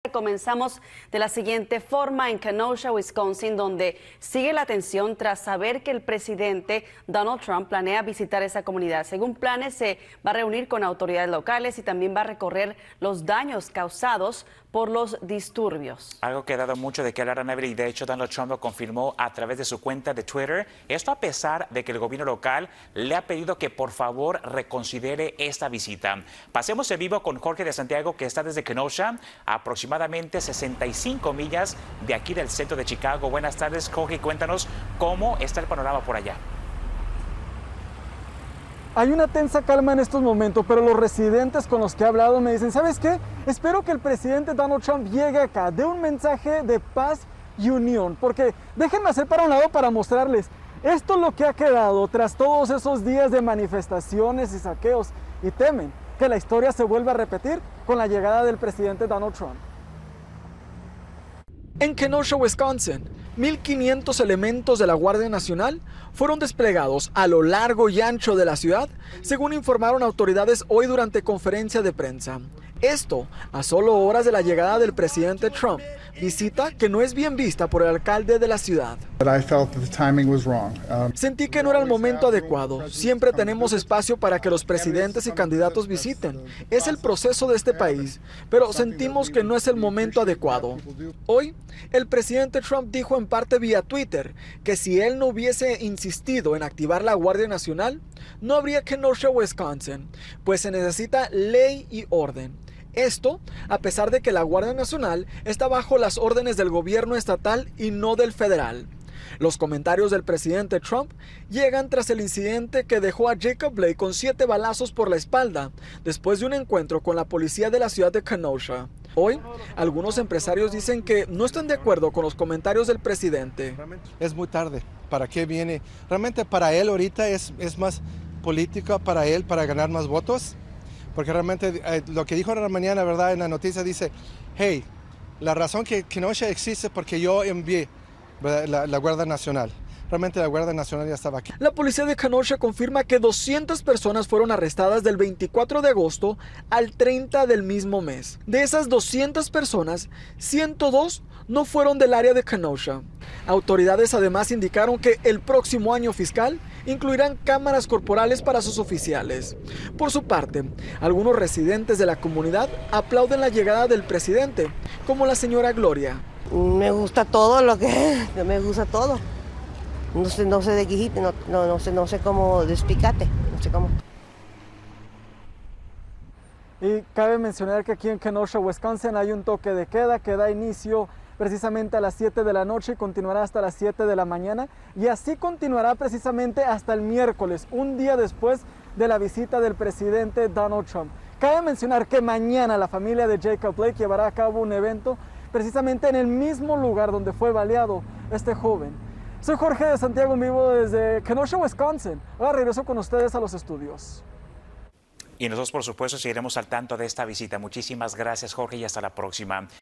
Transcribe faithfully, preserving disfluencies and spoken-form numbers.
Comenzamos de la siguiente forma en Kenosha, Wisconsin, donde sigue la atención tras saber que el presidente Donald Trump planea visitar esa comunidad. Según planes, se va a reunir con autoridades locales y también va a recorrer los daños causados por los disturbios. Algo que ha dado mucho de qué hablar, Anabel, y de hecho Donald Trump lo confirmó a través de su cuenta de Twitter. Esto a pesar de que el gobierno local le ha pedido que por favor reconsidere esta visita. Pasemos en vivo con Jorge de Santiago, que está desde Kenosha, a aproximadamente sesenta y cinco millas de aquí del centro de Chicago. Buenas tardes, Jorge, cuéntanos cómo está el panorama por allá. Hay una tensa calma en estos momentos, pero los residentes con los que he hablado me dicen, ¿sabes qué? Espero que el presidente Donald Trump llegue acá, dé un mensaje de paz y unión, porque déjenme hacer para un lado para mostrarles, esto es lo que ha quedado tras todos esos días de manifestaciones y saqueos, y temen que la historia se vuelva a repetir con la llegada del presidente Donald Trump. En Kenosha, Wisconsin, mil quinientos elementos de la Guardia Nacional fueron desplegados a lo largo y ancho de la ciudad, según informaron autoridades hoy durante conferencia de prensa. Esto a solo horas de la llegada del presidente Trump, visita que no es bien vista por el alcalde de la ciudad. Sentí que no era el momento adecuado. Siempre tenemos espacio para que los presidentes y candidatos visiten. Es el proceso de este país, pero sentimos que no es el momento adecuado. Hoy, el presidente Trump dijo en parte vía Twitter que si él no hubiese insistido en activar la Guardia Nacional, no habría Kenosha, Wisconsin, pues se necesita ley y orden. Esto, a pesar de que la Guardia Nacional está bajo las órdenes del gobierno estatal y no del federal. Los comentarios del presidente Trump llegan tras el incidente que dejó a Jacob Blake con siete balazos por la espalda, después de un encuentro con la policía de la ciudad de Kenosha. Hoy, algunos empresarios dicen que no están de acuerdo con los comentarios del presidente. Es muy tarde. ¿Para qué viene? Realmente para él ahorita es, es más política para él, para ganar más votos. Porque realmente eh, lo que dijo en la mañana, ¿verdad? En la noticia dice, hey, la razón que Kenosha existe es porque yo envié la, la Guardia Nacional. Realmente la Guardia Nacional ya estaba aquí. La policía de Kenosha confirma que doscientas personas fueron arrestadas del veinticuatro de agosto al treinta del mismo mes. De esas doscientas personas, ciento dos no fueron del área de Kenosha. Autoridades además indicaron que el próximo año fiscal incluirán cámaras corporales para sus oficiales. Por su parte, algunos residentes de la comunidad aplauden la llegada del presidente, como la señora Gloria. Me gusta todo lo que... me gusta todo. No sé, no sé de quijite, no, no, no, sé, no sé cómo de explicarte, no sé cómo. Y cabe mencionar que aquí en Kenosha, Wisconsin, hay un toque de queda que da inicio precisamente a las siete de la noche y continuará hasta las siete de la mañana. Y así continuará precisamente hasta el miércoles, un día después de la visita del presidente Donald Trump. Cabe mencionar que mañana la familia de Jacob Blake llevará a cabo un evento precisamente en el mismo lugar donde fue baleado este joven. Soy Jorge de Santiago en vivo desde Kenosha, Wisconsin. Ahora regreso con ustedes a los estudios. Y nosotros, por supuesto, seguiremos al tanto de esta visita. Muchísimas gracias, Jorge, y hasta la próxima.